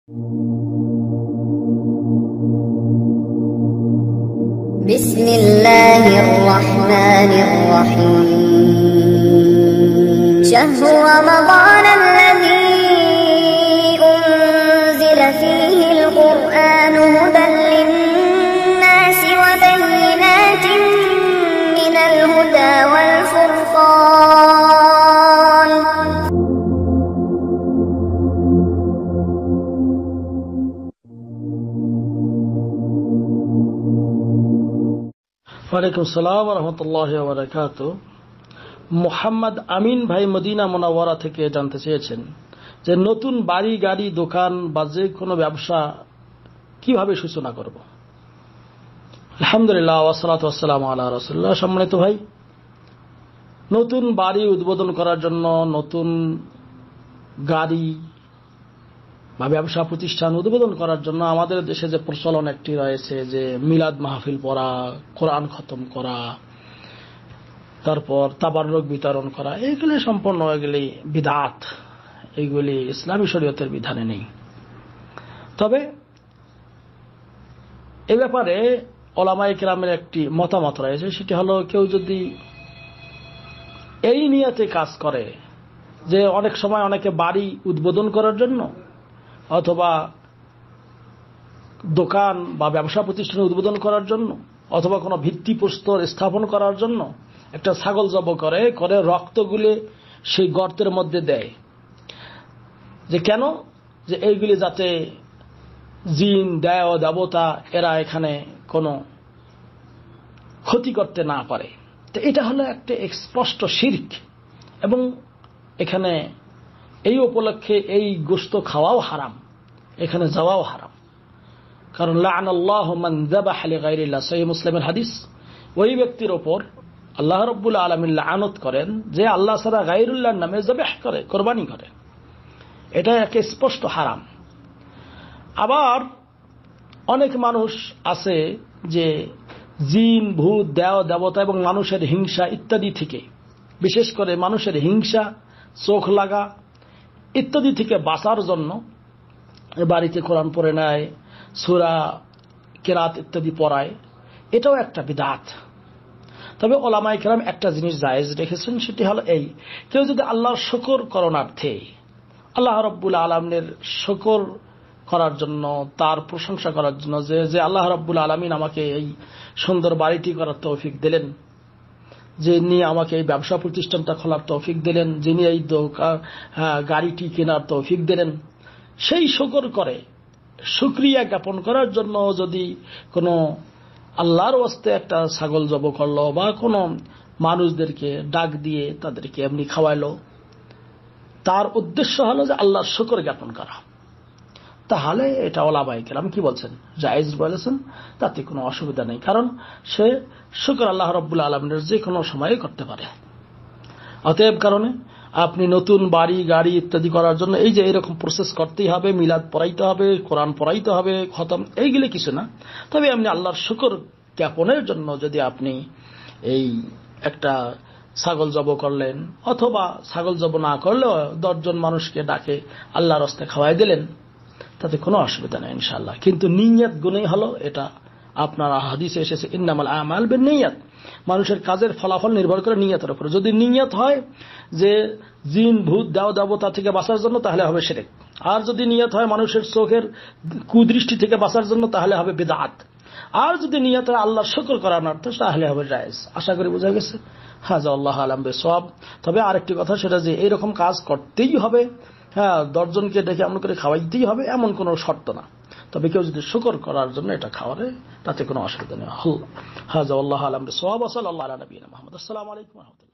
বিসমিল্লাহির রহমানির রহিম শাহরু রমাদানাল্লাযী উনজিলা ফীহিল কুরআনু হুদাল লিন-নাসি ওয়া বায়িনাতিন মিনাল হুদা ওয়াল ফুরকান। ওয়ালাইকুম আসসালাম ওয়া রাহমাতুল্লাহি ওয়া বারাকাতুহু। মোহাম্মদ আমিন ভাই মদিনা মুনাওয়ারা থেকে জানতে চেয়েছেন যে নতুন বাড়ি গাড়ি দোকান বা যে কোনো ব্যবসা কিভাবে সূচনা করব। আলহামদুলিল্লাহ ওয়াসসালাতু ওয়াসসালামু আলা রাসূলিল্লাহ। সম্মানিত ভাই, নতুন বাড়ি উদ্বোধন করার জন্য, নতুন গাড়ি বা ব্যবসা প্রতিষ্ঠান উদ্বোধন করার জন্য আমাদের দেশে যে প্রচলন একটি রয়েছে যে মিলাদ মাহফিল পড়া, কোরআন খতম করা, তারপর তাবাররুক বিতরণ করা, এইগুলি সম্পূর্ণ এগুলি বিদআত, এইগুলি ইসলামী শরীয়তের বিধানে নেই। তবে এ ব্যাপারে উলামায়ে কেরামের একটি মতামত রয়েছে, সেটি হলো কেউ যদি এই নিয়তে কাজ করে যে অনেক সময় অনেকে বাড়ি উদ্বোধন করার জন্য অথবা দোকান বা ব্যবসা প্রতিষ্ঠান উদ্বোধন করার জন্য অথবা কোনো ভিত্তিপ্রস্তর স্থাপন করার জন্য একটা ছাগল জব করে রক্ত গুলে সেই গর্তের মধ্যে দেয়, যে কেন, যে এইগুলি যাতে জিন দেয় দেবতা এরা এখানে কোনো ক্ষতি করতে না পারে। তো এটা হলো একটা স্পষ্ট শিরক, এবং এখানে এই উপলক্ষে এই গোশত খাওয়াও হারাম, এখানে যাওয়াও হারাম। কারণ লাআনাল্লাহু মান যাবাহা লিগাইরিল্লাহ, সহিহ মুসলিমের হাদিস, ওই ব্যক্তির উপর আল্লাহ রাব্বুল আলামিন লাআনত করেন যে আল্লাহ ছাড়া গায়রুল্লাহর নামে যাবেহ করে, কুরবানি করে। এটা একটা স্পষ্ট হারাম। আবার অনেক মানুষ আছে যে জিন ভূত দেবতা এবং মানুষের হিংসা ইত্যাদি থেকে, বিশেষ করে মানুষের হিংসা, চোখ লাগা ইত্যাদি থেকে বাঁচার জন্য বাড়িতে কোরআন পড়ে নেয়, সূরা কেরাত ইত্যাদি পড়ায়, এটাও একটা বিদআত। তবে উলামায়ে কেরাম একটা জিনিস জায়েজ রেখেছেন, সেটি হলো এই, কেউ যদি আল্লাহর শুকর করণার্থে, আল্লাহ রাব্বুল আলামিনের শুকর করার জন্য, তার প্রশংসা করার জন্য, যে আল্লাহ রাব্বুল আলামিন আমাকে এই সুন্দর বাড়িটি করার তৌফিক দিলেন, যিনি আমাকে এই ব্যবসা প্রতিষ্ঠানটা খোলার তৌফিক দিলেন, যিনি এই গাড়িটি কেনার তৌফিক দিলেন, সেই শুকর করে শুকরিয়া জ্ঞাপন করার জন্য যদি কোনো আল্লাহর ওয়াস্তে একটা ছাগল জব করলো বা কোনো মানুষদেরকে ডাক দিয়ে তাদেরকে এমনি খাওয়াইলো, তার উদ্দেশ্য হলো যে আল্লাহর শুকর জ্ঞাপন করা, তাহলে এটা উলামায়ে কেরাম কি বলছেন, জায়েজ বলেছেন, তাতে কোনো অসুবিধা নেই। কারণ সে শুকর আল্লাহ রাব্বুল আলামিনের যে কোনো সময়ে করতে পারে। অতএব কারণে আপনি নতুন বাড়ি গাড়ি ইত্যাদি করার জন্য এই যে এরকম প্রসেস করতেই হবে, মিলাদ পড়াইতে হবে, কোরআন পড়াইতে হবে, খতম, এইগুলি কিছু না। তবে আপনি আল্লাহর শুকর জ্ঞাপনের জন্য যদি আপনি এই একটা ছাগল জব করলেন, অথবা ছাগল জব না করলেও 10 জন মানুষকে ডাকে আল্লাহর রাস্তে খাওয়াই দিলেন, তাতে কোনো অসুবিধা নেই ইনশাআল্লাহ। কিন্তু নিয়ত গুণেই হলো এটা, আপনার হাদিসে এসেছে ইন্নামাল আমাল বিন্নিয়াত, মানুষের কাজের ফলাফল নির্ভর করে নিয়তের উপর। যদি নিয়ত হয় যে জিন ভূত দেবতা থেকে বাঁচার জন্য, তাহলে হবে শিরক। আর যদি নিয়ত হয় মানুষের চোখের কুদৃষ্টি থেকে বাঁচার জন্য, তাহলে হবে বিদআত। আর যদি নিয়ত হয় আল্লাহর শুকর করার অর্থ, তাহলে হবে জায়েজ। আশা করি বোঝা গেছে। হাযা আল্লাহু আ'লাম বিসওয়াব। তবে আরেকটি কথা, সেটা যে এইরকম কাজ করতেই হবে, 10 জনকে ডেকে এমন করে খাওয়াইতেই হবে এমন কোনো শর্ত না। তবে কেউ যদি শুকর করার জন্য এটা খাওয়ারে, তাতে কোনো অসুবিধা নেই। হাযা আল্লাহু আ'লাম বিসওয়াব। সাল্লাল্লাহু আলা নবিয়িনা মুহাম্মদ। আসসালামু আলাইকুম ওয়া রাহমাতুল্লাহ।